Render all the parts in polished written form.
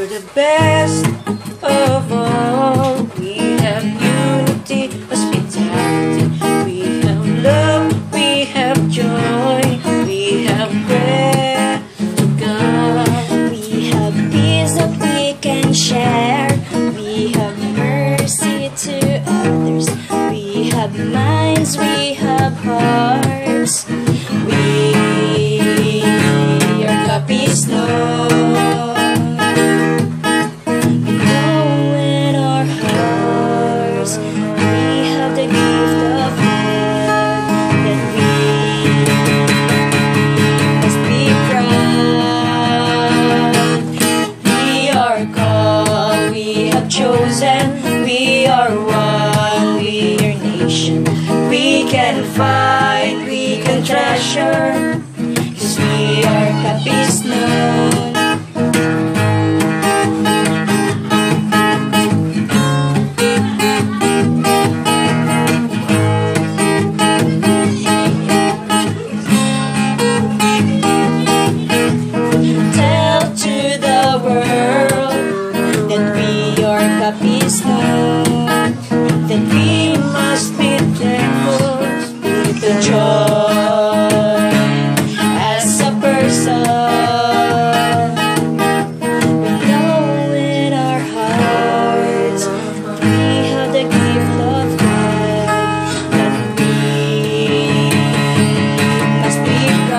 You're the best of all. We have unity, hospitality. We have love, we have joy. We have prayer to God. We have peace that we can share. We have mercy to others. We have minds, we have hearts. We are Capiznon. We know in our hearts we have the gift of God, that we must be proud. We are called, we have chosen, we are one, we are nation. We can find, we can treasure, 'cause we are Capiznon. Tell to the world that we are Capiznon, that we must be thankful with the joy as a person. We know in our hearts we have the gift of God, that we must be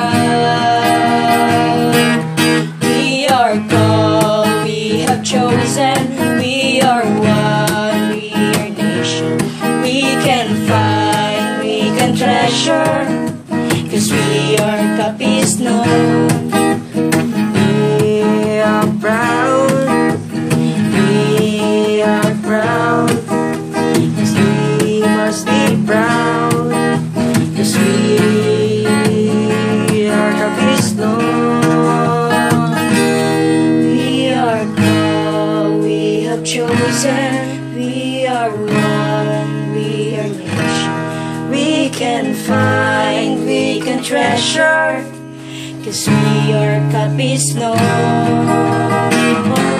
proud. We are called, we have chosen, we are one, we are nation. We can find, we can treasure, 'cause we are Capiznon. We are proud. We are proud. 'Cause we must be proud. 'Cause we are Capiznon. We are called, we have chosen, we are one, we are nation. We can find, we can treasure, 'cause we are Capiznon.